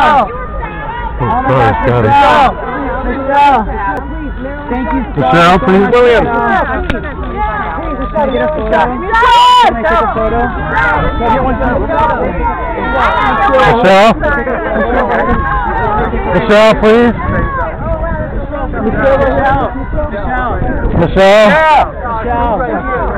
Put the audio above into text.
Oh, sorry, Scotty. Michelle. Thank you so Michelle, much. please. William. Michelle, get us a shot. Can I take a photo? Michelle? Michelle, please. Michelle. Michelle? Michelle.